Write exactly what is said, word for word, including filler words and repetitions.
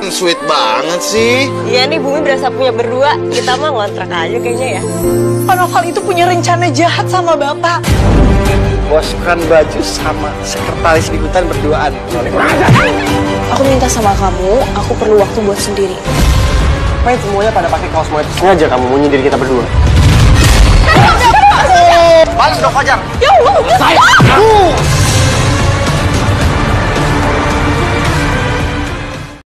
Sweet banget sih. Iya nih, Bumi berasa punya berdua. Kita mah ngontrak aja kayaknya ya. Pak Noval itu punya rencana jahat sama Bapak. Boskan baju sama sekretaris di hutan berduaan. Aku minta sama kamu, aku perlu waktu buat sendiri. Main semuanya pada pakai kaos mau sengaja kamu mau nyindir kita berdua. Balik dong Fajar. Ya Allah, saya.